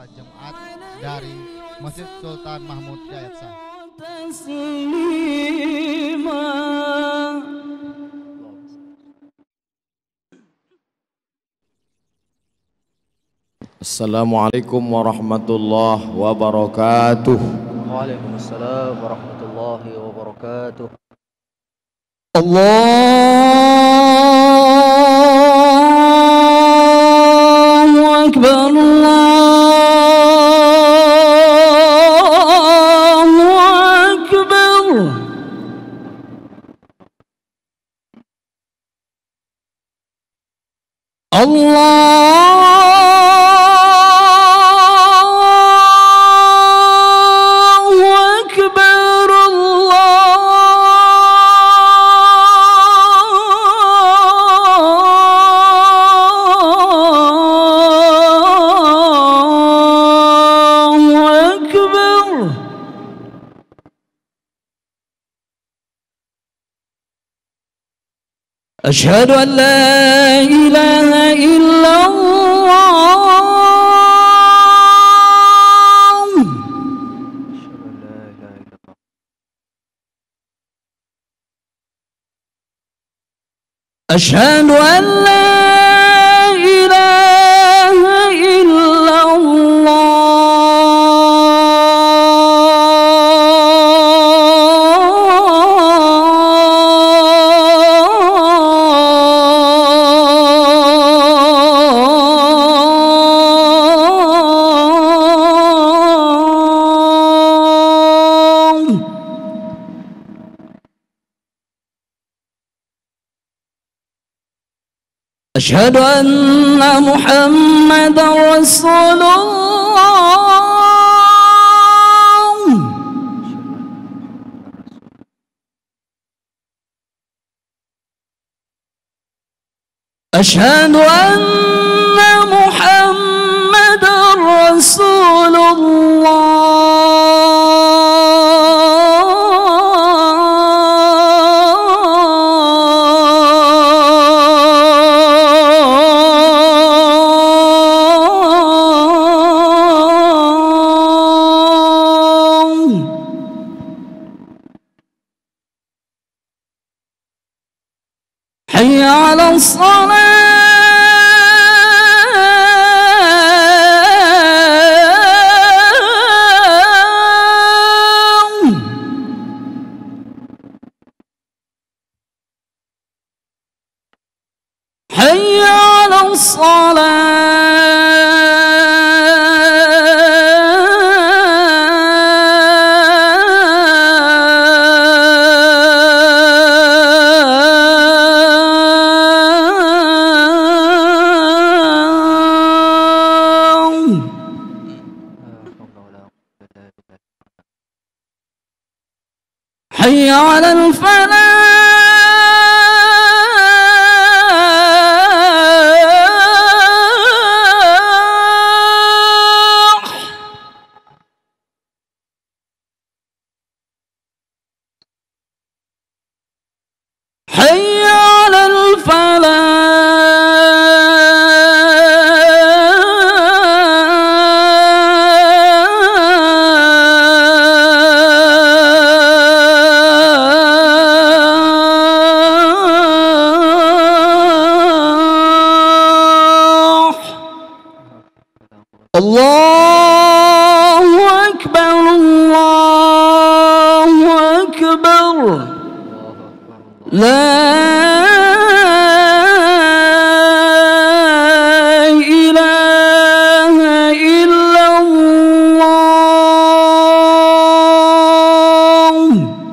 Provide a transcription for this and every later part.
jemaat dari Masjid Sultan Mahmud Jayapsa. Assalamualaikum warahmatullahi wabarakatuh. Waalaikumsalam warahmatullahi wabarakatuh. Allahu Akbar, Allahu Akbar. أشهد أن لا إله إلا الله. أشهد أن لا إله إلا الله. أشهد أن محمدا رسول الله. أشهد أن محمدا رسول الله. حي على الصلاة. حي على حي على الفلاح. حي على الفلاح. الله أكبر، الله أكبر. لا إله إلا الله.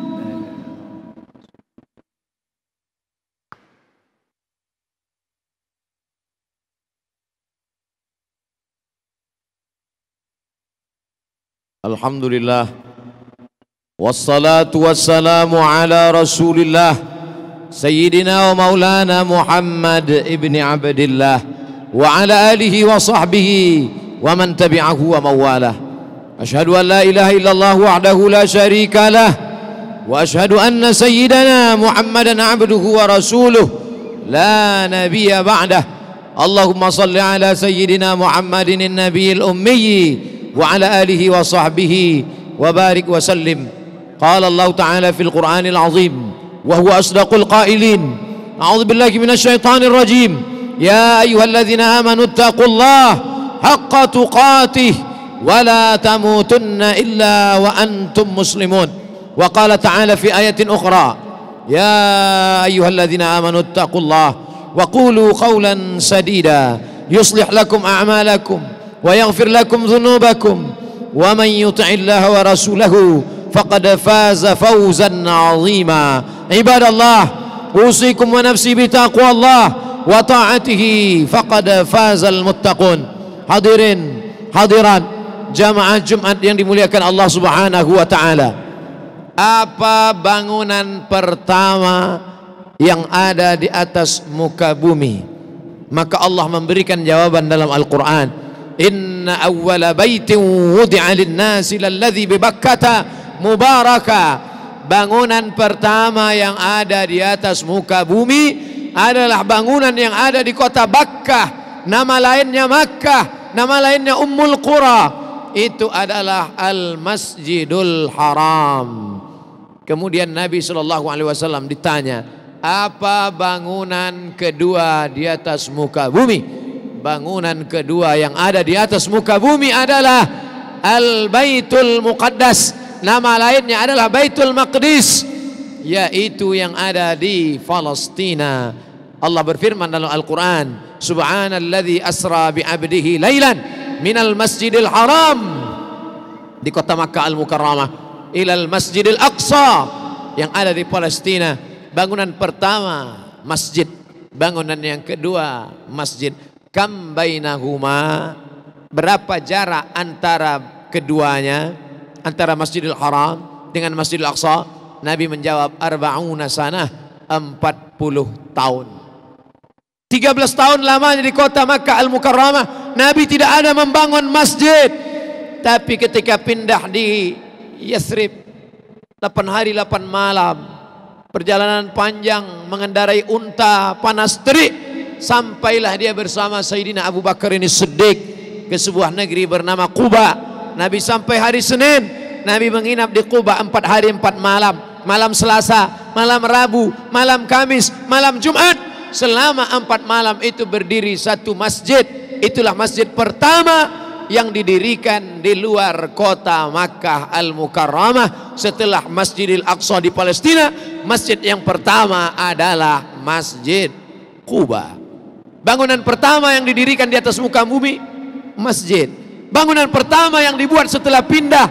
Alhamdulillah. Wassalatu wassalamu ala Rasulillah Sayyidina wa Maulana Muhammad ibn Abdillah wa ala alihi wa sahbihi wa man tabi'ahu wa mawalah. Ashhadu an la ilaha illallah wahdahu la syarika lah wa ashhadu anna sayyidana Muhammadan abduhu wa rasuluh la nabiyya ba'dah. Allahumma salli ala sayyidina Muhammadin an-nabiyil ummi wa ala alihi wa sahbihi wa barik wa sallim. Qala Allah Ta'ala fil Qur'anil azim wa huwa asdaqul qailin. A'udzu billahi minasy syaithanir rajim. Ya ayyuhalladzina amanu taqullaha haqqa tuqatih wa la tamutunna illa wa antum muslimun. Wa qala ta'ala fi ayatin ukhra, ya ayyuhalladzina amanu taqullaha wa qulu qawlan sadida yuslih lakum a'malakum wa yaghfir lakum dhunubakum wa man yuti'illaha wa rasulahu faqad faza fawzan 'azima. Ibadallah, usikum wa nafsi bi taqwallah wa ta'atihi faqad fazal muttaqun. Hadirin hadirat jamaah Jumat yang dimuliakan Allah Subhanahu wa taala, apa bangunan pertama yang ada di atas muka bumi? Maka Allah memberikan jawaban dalam Al-Quran, inna awwala baitin wudi'a lin-nasi lalladzi bi Bakkata mubaraka. Bangunan pertama yang ada di atas muka bumi adalah bangunan yang ada di kota Bakkah. Nama lainnya Makkah, nama lainnya Ummul Qura. Itu adalah Al-Masjidul Haram. Kemudian Nabi SAW ditanya, apa bangunan kedua di atas muka bumi? Bangunan kedua yang ada di atas muka bumi adalah Al-Baitul Muqaddas. Nama lainnya adalah Baitul Maqdis, yaitu yang ada di Palestina. Allah berfirman dalam Al-Quran, subhanalladzi asra bi'abdihi laylan minal masjidil haram, di kota Makkah Al-Mukarramah, ilal masjidil aqsa yang ada di Palestina. Bangunan pertama masjid, bangunan yang kedua masjid. Kam bainahuma, berapa jarak antara keduanya, antara Masjidil Haram dengan Masjidil Aqsa? Nabi menjawab, arba'una sanah, 40 tahun. 13 tahun lamanya di kota Makkah Al-Mukarramah, Nabi tidak ada membangun masjid. Tapi ketika pindah di Yathrib, 8 hari 8 malam, perjalanan panjang mengendarai unta panas terik, sampailah dia bersama Sayyidina Abu Bakar ini Siddiq ke sebuah negeri bernama Quba. Nabi sampai hari Senin, Nabi menginap di Quba 4 hari 4 malam. Malam Selasa, malam Rabu, malam Kamis, malam Jumat. Selama 4 malam itu berdiri satu masjid. Itulah masjid pertama yang didirikan di luar kota Makkah Al-Mukarramah setelah Masjidil Aqsa di Palestina. Masjid yang pertama adalah Masjid Quba. Bangunan pertama yang didirikan di atas muka bumi, masjid. Bangunan pertama yang dibuat setelah pindah,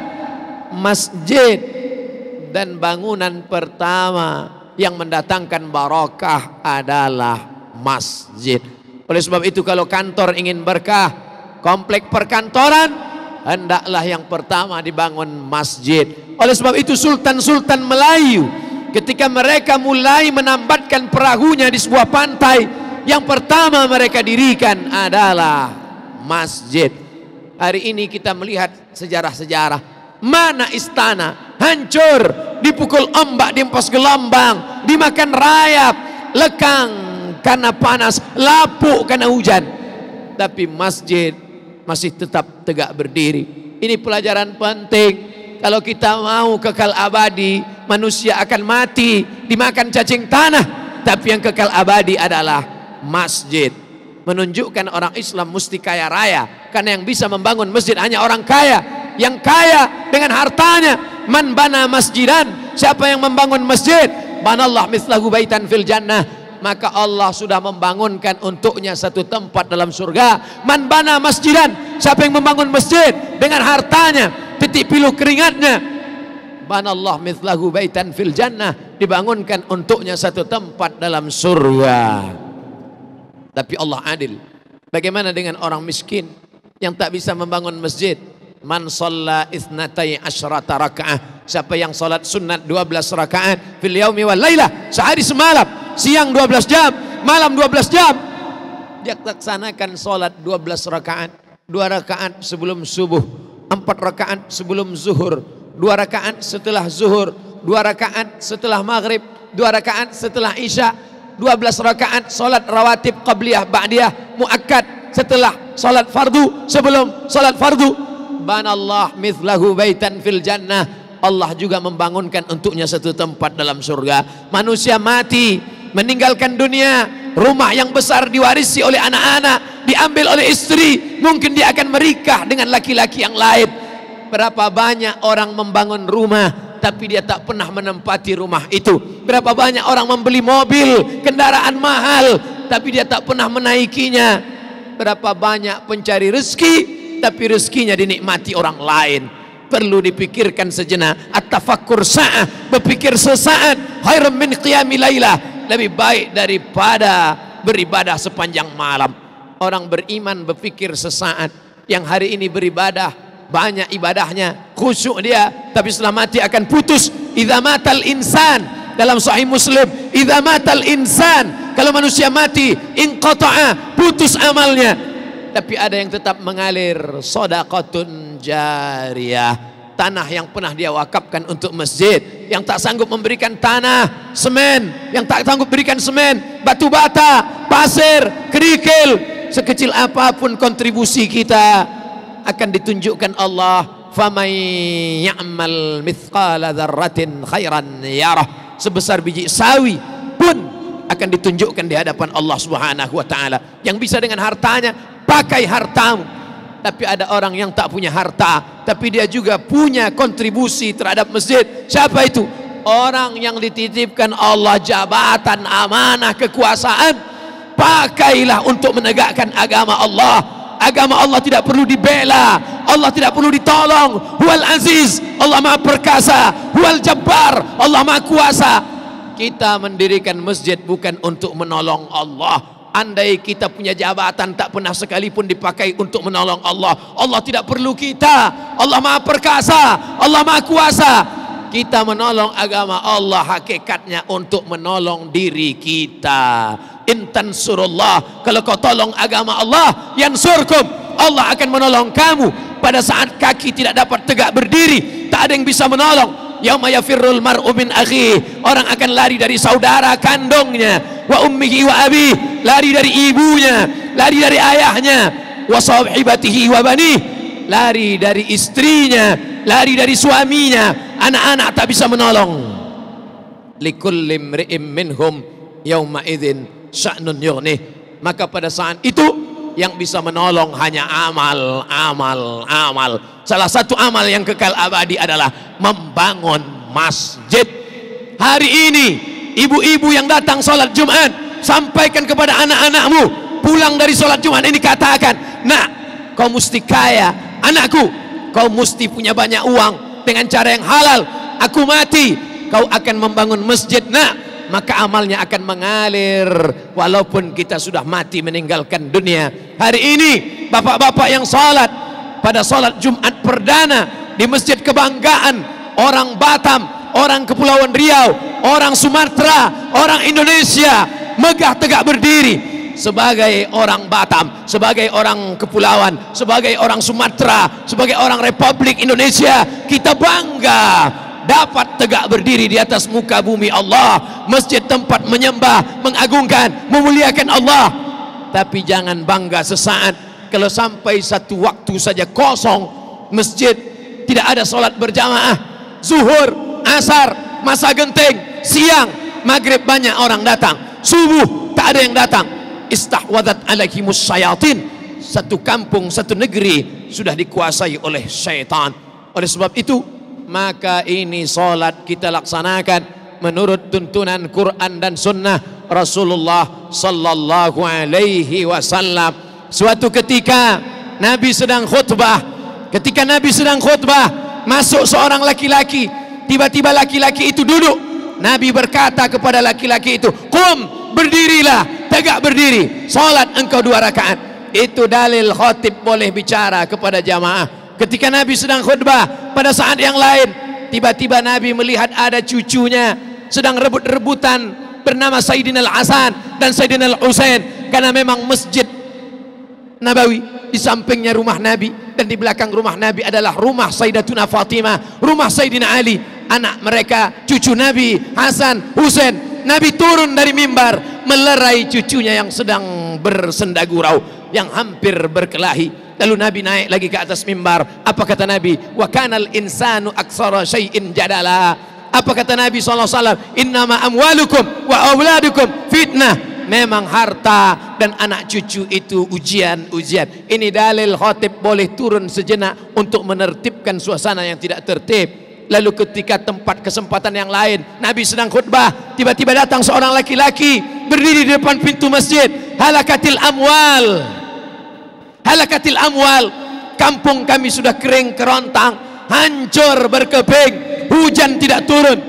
masjid. Dan bangunan pertama yang mendatangkan barakah adalah masjid. Oleh sebab itu kalau kantor ingin berkah, komplek perkantoran, hendaklah yang pertama dibangun masjid. Oleh sebab itu sultan-sultan Melayu ketika mereka mulai menambatkan perahunya di sebuah pantai, yang pertama mereka dirikan adalah masjid. Hari ini kita melihat sejarah-sejarah, mana istana hancur, dipukul ombak, dihempas gelombang, dimakan rayap, lekang karena panas, lapuk karena hujan. Tapi masjid masih tetap tegak berdiri. Ini pelajaran penting. Kalau kita mau kekal abadi, manusia akan mati, dimakan cacing tanah. Tapi yang kekal abadi adalah masjid. Menunjukkan orang Islam mesti kaya raya, karena yang bisa membangun masjid hanya orang kaya. Yang kaya dengan hartanya. Man bana masjidan, siapa yang membangun masjid, banallah mithlahu baitan fil jannah, maka Allah sudah membangunkan untuknya satu tempat dalam surga. Man bana masjidan, siapa yang membangun masjid dengan hartanya, titik piluh keringatnya, banallah mithlahu baitan fil jannah, dibangunkan untuknya satu tempat dalam surga. Tapi Allah adil. Bagaimana dengan orang miskin yang tak bisa membangun masjid? Man shalla itsnatai asyrata rakaah, siapa yang salat sunat 12 rakaat fil yaumi wal lailah, sehari semalam, siang 12 jam, malam 12 jam, dia laksanakan salat 12 rakaat, 2 rakaat sebelum subuh, 4 rakaat sebelum zuhur, 2 rakaat setelah zuhur, 2 rakaat setelah maghrib, 2 rakaat setelah isya, 2 12 rakaat salat rawatib qabliyah ba'diyah muakkad setelah salat fardu, sebelum salat fardu. Banallah mithlahu baitan fil jannah. Allah juga membangunkan untuknya satu tempat dalam surga. Manusia mati, meninggalkan dunia, rumah yang besar diwarisi oleh anak-anak, diambil oleh istri, mungkin dia akan menikah dengan laki-laki yang lain. Berapa banyak orang membangun rumah tapi dia tak pernah menempati rumah itu. Berapa banyak orang membeli mobil, kendaraan mahal, tapi dia tak pernah menaikinya. Berapa banyak pencari rezeki, tapi rezekinya dinikmati orang lain. Perlu dipikirkan sejenak. At-tafakkur sa'ah, berpikir sesaat, khairum min qiyami lailah, lebih baik daripada beribadah sepanjang malam. Orang beriman berpikir sesaat. Yang hari ini beribadah, banyak ibadahnya, khusyuk dia, tapi setelah mati akan putus. Idza matal insan, dalam sahih Muslim, idza matal insan, kalau manusia mati, inqata'a, putus amalnya. Tapi ada yang tetap mengalir, shadaqatun jariyah, tanah yang pernah dia wakafkan untuk masjid. Yang tak sanggup memberikan tanah, semen, yang tak sanggup berikan semen, batu bata, pasir, kerikil, sekecil apapun kontribusi kita akan ditunjukkan Allah. Faman ya'mal mithqala dzarratin khairan yarah, sebesar biji sawi pun akan ditunjukkan di hadapan Allah Subhanahu wa taala. Yang bisa dengan hartanya, pakai hartamu. Tapi ada orang yang tak punya harta, tapi dia juga punya kontribusi terhadap masjid. Siapa itu? Orang yang dititipkan Allah jabatan, amanah, kekuasaan. Pakailah untuk menegakkan agama Allah. Agama Allah tidak perlu dibela, Allah tidak perlu ditolong. Huwal aziz, Allah maha perkasa. Huwal jabbar, Allah maha kuasa. Kita mendirikan masjid bukan untuk menolong Allah. Andai kita punya jabatan, tak pernah sekalipun dipakai untuk menolong Allah. Allah tidak perlu kita. Allah maha perkasa, Allah maha kuasa. Kita menolong agama Allah hakikatnya untuk menolong diri kita. Intan surullah, kalau kau tolong agama Allah, yansurkum, Allah akan menolong kamu. Pada saat kaki tidak dapat tegak berdiri, tak ada yang bisa menolong. Yauma yafirrul mar'u min akhihi, orang akan lari dari saudara kandungnya. Wa ummihi wa abi, lari dari ibunya, lari dari ayahnya. Wa sahibatihi wa bani, lari dari istrinya, lari dari suaminya. Anak-anak tak bisa menolong. Likulli imri'in minhum yauma idzin sya'nun yughnih. Maka pada saat itu yang bisa menolong hanya amal, amal, amal. Salah satu amal yang kekal abadi adalah membangun masjid. Hari ini ibu-ibu yang datang sholat Jumat, sampaikan kepada anak-anakmu pulang dari sholat Jumat ini, katakan, nak, kau mesti kaya. Anakku, kau mesti punya banyak uang dengan cara yang halal. Aku mati, kau akan membangun masjid, nak. Maka amalnya akan mengalir walaupun kita sudah mati meninggalkan dunia. Hari ini bapak-bapak yang salat pada salat Jumat perdana di masjid kebanggaan orang Batam, orang Kepulauan Riau, orang Sumatera, orang Indonesia, megah tegak berdiri sebagai orang Batam, sebagai orang Kepulauan, sebagai orang Sumatera, sebagai orang Republik Indonesia. Kita bangga dapat tegak berdiri di atas muka bumi Allah, masjid tempat menyembah, mengagungkan, memuliakan Allah. Tapi jangan bangga sesaat kalau sampai satu waktu saja kosong masjid, tidak ada solat berjamaah. Zuhur, asar, masa genting, siang, maghrib banyak orang datang, subuh tak ada yang datang. Istahwadat alaihimus syayatin, satu kampung, satu negeri sudah dikuasai oleh syaitan. Oleh sebab itu, maka ini solat kita laksanakan menurut tuntunan Quran dan Sunnah Rasulullah sallallahu alaihi wasallam. Suatu ketika Nabi sedang khutbah. Ketika Nabi sedang khutbah, masuk seorang laki-laki. Tiba-tiba laki-laki itu duduk. Nabi berkata kepada laki-laki itu, "Qum, berdirilah, tegak berdiri. Salat engkau 2 rakaat." Itu dalil khatib boleh bicara kepada jamaah. Ketika Nabi sedang khutbah, pada saat yang lain tiba-tiba Nabi melihat ada cucunya sedang rebut-rebutan bernama Sayyidina Al-Hasan dan Sayyidina Al-Husain. Karena memang masjid Nabawi di sampingnya rumah Nabi dan di belakang rumah Nabi adalah rumah Sayyidatuna Fatimah, rumah Sayyidina Ali, anak mereka, cucu Nabi Hasan, Husain. Nabi turun dari mimbar melerai cucunya yang sedang bersenda gurau, yang hampir berkelahi. Lalu Nabi naik lagi ke atas mimbar. Apa kata Nabi? Wa kanal insanu aksara syai'in jadala. Apa kata Nabi SAW? Innama amwalukum wa auladukum fitnah. Memang harta dan anak cucu itu ujian-ujian. Ini dalil khatib boleh turun sejenak untuk menertibkan suasana yang tidak tertib. Lalu ketika tempat kesempatan yang lain, Nabi sedang khutbah, tiba-tiba datang seorang laki-laki berdiri di depan pintu masjid. Halakatil amwal, halakatil amwal. Kampung kami sudah kering kerontang, hancur berkeping, hujan tidak turun.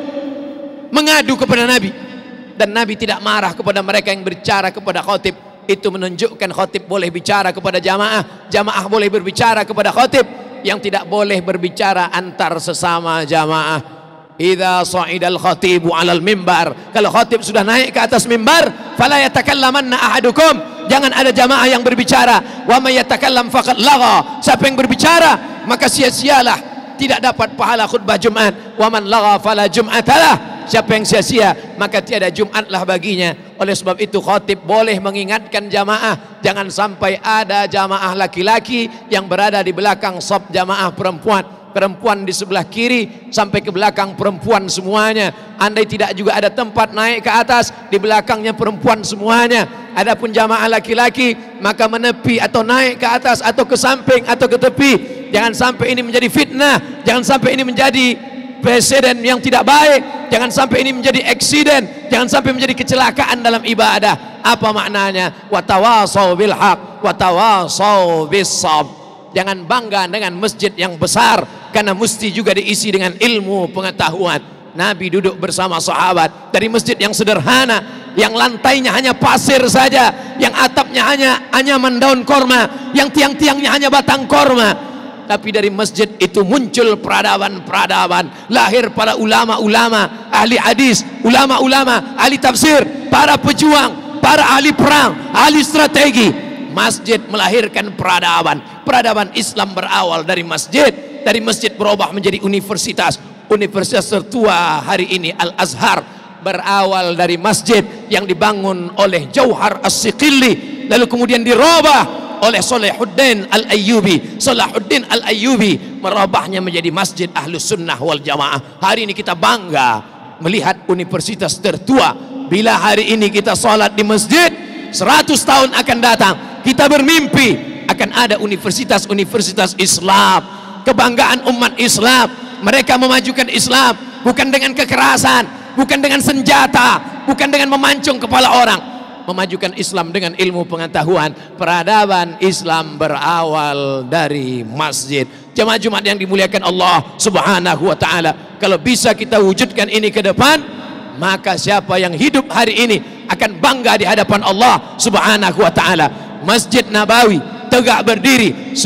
Mengadu kepada Nabi. Dan Nabi tidak marah kepada mereka yang berbicara kepada khatib. Itu menunjukkan khatib boleh bicara kepada jamaah, jamaah boleh berbicara kepada khatib. Yang tidak boleh berbicara antar sesama jamaah. Idza sa'idal khatibu 'alal mimbar, kalau khatib sudah naik ke atas mimbar, fala yatakallamanna ahadukum, jangan ada jamaah yang berbicara. Wa may yatakallam faqad lagha, siapa yang berbicara maka sia-sialah, tidak dapat pahala khutbah Jumat. Wa man lagha fala jum'atalah, siapa yang sia-sia maka tiada Jumatlah baginya. Oleh sebab itu khatib boleh mengingatkan jamaah, jangan sampai ada jamaah laki-laki yang berada di belakang saf jamaah perempuan, perempuan di sebelah kiri sampai ke belakang perempuan semuanya. Andai tidak juga ada tempat naik ke atas, di belakangnya perempuan semuanya. Adapun jamaah laki-laki maka menepi atau naik ke atas atau ke samping atau ke tepi. Jangan sampai ini menjadi fitnah, jangan sampai ini menjadi presiden yang tidak baik, jangan sampai ini menjadi eksiden, jangan sampai menjadi kecelakaan dalam ibadah. Apa maknanya? Watawasau bil haq, watawasau bis sab. Jangan bangga dengan masjid yang besar, karena mesti juga diisi dengan ilmu pengetahuan. Nabi duduk bersama sahabat dari masjid yang sederhana, yang lantainya hanya pasir saja, yang atapnya hanya daun korma, yang tiang-tiangnya hanya batang korma. Tapi dari masjid itu muncul peradaban-peradaban, lahir para ulama-ulama, ahli hadis, ulama-ulama, ahli tafsir, para pejuang, para ahli perang, ahli strategi. Masjid melahirkan peradaban. Peradaban Islam berawal dari masjid. Dari masjid berubah menjadi universitas. Universitas tertua hari ini Al-Azhar berawal dari masjid yang dibangun oleh Jauhar As-Siqilli, lalu kemudian dirubah oleh Salahuddin Al-Ayyubi. Salahuddin Al-Ayyubi merubahnya menjadi Masjid Ahlus Sunnah wal Jamaah. Hari ini kita bangga melihat universitas tertua. Bila hari ini kita salat di masjid, 100 tahun akan datang kita bermimpi akan ada universitas-universitas Islam, kebanggaan umat Islam. Mereka memajukan Islam bukan dengan kekerasan, bukan dengan senjata, bukan dengan memancung kepala orang, memajukan Islam dengan ilmu pengetahuan. Peradaban Islam berawal dari masjid. Jemaah Jumat yang dimuliakan Allah Subhanahu wa taala, kalau bisa kita wujudkan ini ke depan, maka siapa yang hidup hari ini akan bangga di hadapan Allah Subhanahu wa taala. Masjid Nabawi tegak berdiri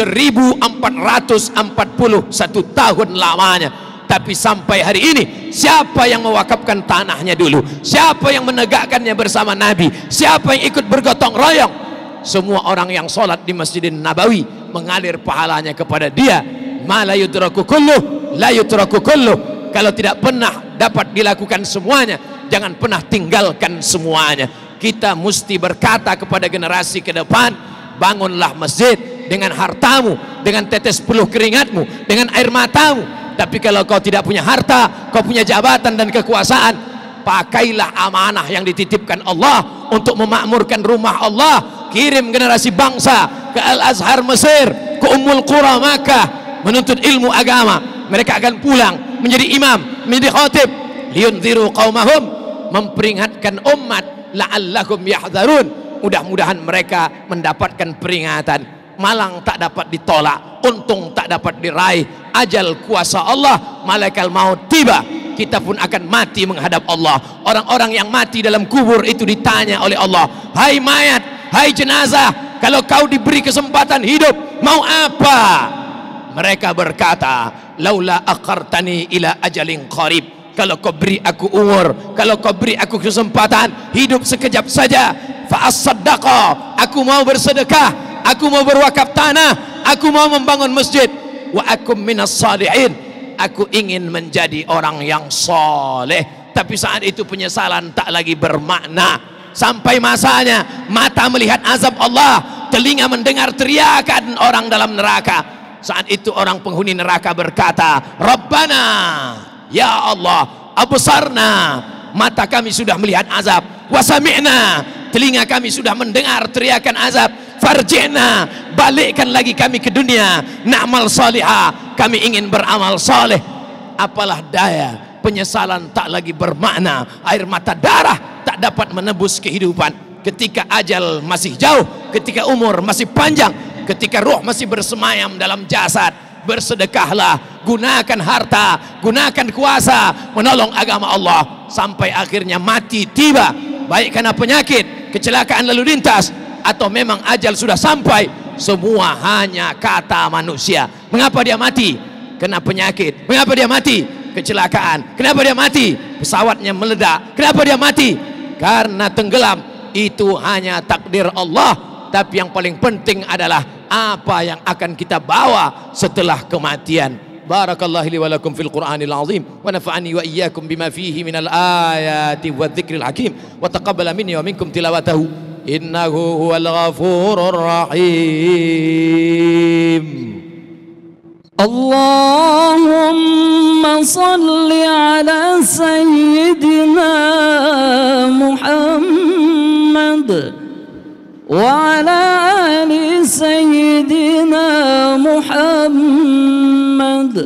1441 tahun lamanya. Tapi sampai hari ini, siapa yang mewakafkan tanahnya dulu? Siapa yang menegakkannya bersama Nabi? Siapa yang ikut bergotong royong? Semua orang yang sholat di Masjidin Nabawi mengalir pahalanya kepada dia. Ma la yudraku kulluh, la yudraku kulluh. Kalau tidak pernah dapat dilakukan semuanya, jangan pernah tinggalkan semuanya. Kita mesti berkata kepada generasi ke depan, bangunlah masjid dengan hartamu, dengan tetes peluh keringatmu, dengan air matamu. Tapi kalau kau tidak punya harta, kau punya jabatan dan kekuasaan, pakailah amanah yang dititipkan Allah untuk memakmurkan rumah Allah. Kirim generasi bangsa ke Al-Azhar Mesir, ke Ummul Qura Makkah, menuntut ilmu agama. Mereka akan pulang menjadi imam, menjadi khatib. Liyunziru qaumahum, memperingatkan umat, la'allakum yahdharun. Mudah-mudahan mereka mendapatkan peringatan. Malang tak dapat ditolak, untung tak dapat diraih. Ajal kuasa Allah, malaikat maut tiba, kita pun akan mati menghadap Allah. Orang-orang yang mati dalam kubur itu ditanya oleh Allah, hai mayat, hai jenazah, kalau kau diberi kesempatan hidup, mau apa? Mereka berkata, laula akhartani ila ajalin qarib, kalau kau beri aku umur, kalau kau beri aku kesempatan hidup sekejap saja, fa as-saddaqa, aku mau bersedekah, aku mau berwakaf tanah, aku mau membangun masjid. Wa akum minas salihin, aku ingin menjadi orang yang soleh. Tapi saat itu penyesalan tak lagi bermakna. sampai masanya mata melihat azab Allah, telinga mendengar teriakan orang dalam neraka. Saat itu orang penghuni neraka berkata, Rabbana, ya Allah, absarna, mata kami sudah melihat azab, wasami'na, telinga kami sudah mendengar teriakan azab, farji'na, balikkan lagi kami ke dunia, na'mal salihah, kami ingin beramal saleh. Apalah daya, penyesalan tak lagi bermakna, air mata darah tak dapat menebus kehidupan. Ketika ajal masih jauh, ketika umur masih panjang, ketika ruh masih bersemayam dalam jasad, bersedekahlah, gunakan harta, gunakan kuasa, menolong agama Allah, sampai akhirnya mati tiba, baik karena penyakit, kecelakaan lalu lintas, atau memang ajal sudah sampai. Semua hanya kata manusia. Mengapa dia mati? Kena penyakit. Mengapa dia mati? Kecelakaan. Kenapa dia mati? Pesawatnya meledak. Kenapa dia mati? Karena tenggelam. Itu hanya takdir Allah. Tapi yang paling penting adalah apa yang akan kita bawa setelah kematian. Barakallahu li wa lakum fil Qur'anil azim wa nafa'ani wa iyyakum bima fihi minal ayati wadh-dhikril hakim wa taqabbala minni wa minkum tilawatahu innahu huwal ghafurur rahim. Allahumma salli ala sayyidina Muhammad wa ala ali sayyidina Muhammad.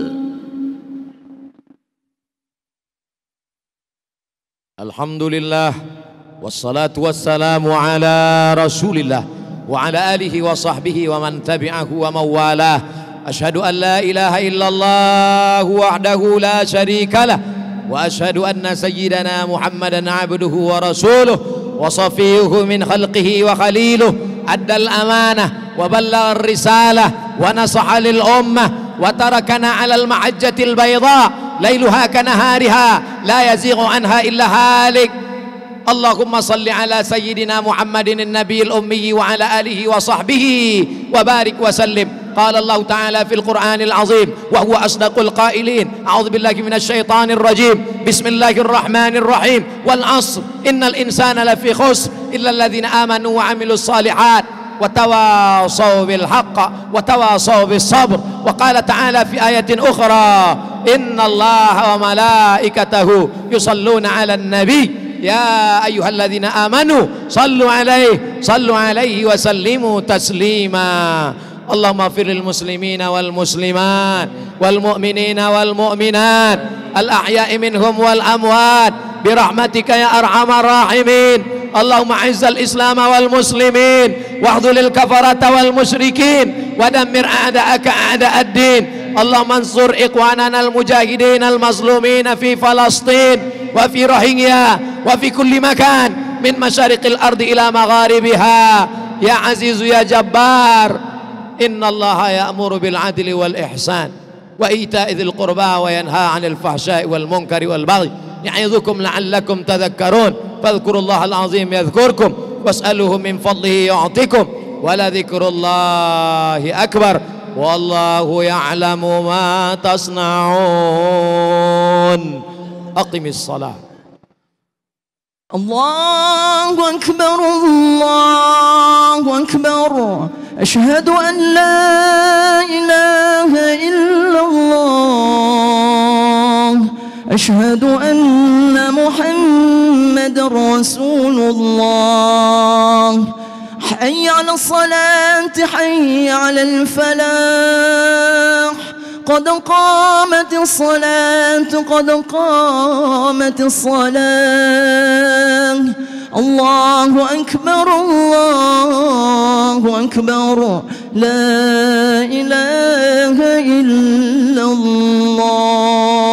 Alhamdulillah wassalatu wassalamu ala Rasulillah wa ala alihi wa sahbihi wa man tabi'ahu wa mawalah. Asyhadu an la ilaha illallah wahdahu la syarika lah wa asyhadu anna sayyidana Muhammadan abduhu wa rasuluh wa safiyuhu min khalqihi wa khaliluh, addal amanah wa ballagha risalah wa nasaha lil ummah wa tarakana ala al mahajjatil bayda lailuha kanahariha la yazighu anha illa halik. Allahumma salli ala sayyidina Muhammadin an-nabiyil ummi wa ala alihi wa sahbihi wa barik wa sallim. قال الله تعالى في القرآن العظيم وهو أصدق القائلين أعوذ بالله من الشيطان الرجيم بسم الله الرحمن الرحيم والعصر إن الإنسان لفي خسر إلا الذين آمنوا وعملوا الصالحات وتواصوا بالحق وتواصوا بالصبر. وقال تعالى في آية أخرى إن الله وملائكته يصلون على النبي يا أيها الذين آمنوا صلوا عليه وسلموا تسليما. اللهم اغفر للمسلمين والمسلمات والمؤمنين والمؤمنات الأحياء منهم والأموات برحمتك يا أرحم الراحمين. اللهم أعز الإسلام والمسلمين واخذل الكفرة والمشركين ودمر أعداءك أعداء الدين. اللهم انصر إخواننا المجاهدين المظلومين في فلسطين وفي روهينيا وفي كل مكان من مشارق الأرض إلى مغاربها يا عزيز يا جبار. إن الله يأمر بالعدل والإحسان وإيتاء ذي القربى وينهى عن الفحشاء والمنكر والبغي يعظكم لعلكم تذكرون. فاذكروا الله العظيم يذكركم واسألوه من فضله يعطكم ولذكر الله أكبر والله يعلم ما تصنعون. أقم الصلاة. الله أكبر الله أكبر أشهد أن لا إله إلا الله أشهد أن محمد رسول الله. حي على الصلاة حي على الفلاح قد قامت الصلاة قد قامت الصلاة. الله أكبر الله أكبر لا إله إلا الله.